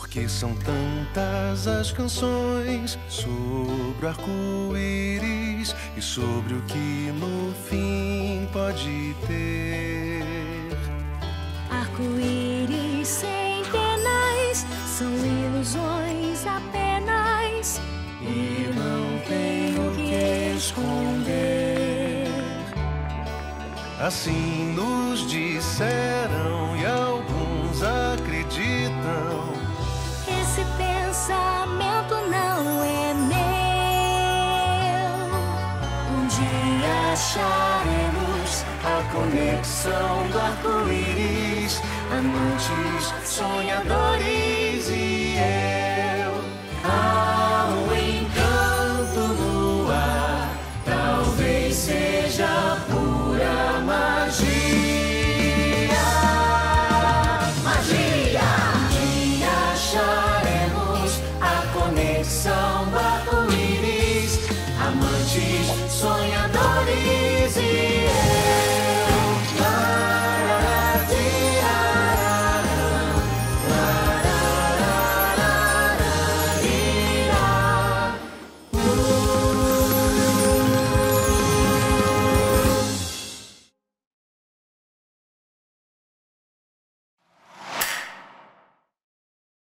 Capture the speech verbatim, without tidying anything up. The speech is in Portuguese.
Porque são tantas as canções sobre o arco-íris e sobre o que no fim pode ter. Arco-íris sem penais são ilusões apenas E não tenho o que esconder. Assim nos disseram e alguns acreditam. Esse pensamento não é meu. Um dia acharemos A conexão do arco-íris, amantes, sonhadores e eu. Há um encanto no ar, talvez seja pura magia. Magia! Um dia acharemos a conexão do arco-íris, amantes, sonhadores.